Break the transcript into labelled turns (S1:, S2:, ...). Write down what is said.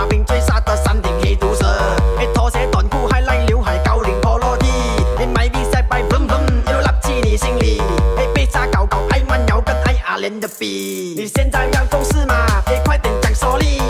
S1: 把柄追杀的山顶黑毒蛇。拖鞋短裤还赖刘海高领破落地，买 V 赛摆嗡嗡一路拉进你心里。被杀搞搞爱慢摇跟爱阿莲的比，你现在要公式吗？快点讲说理。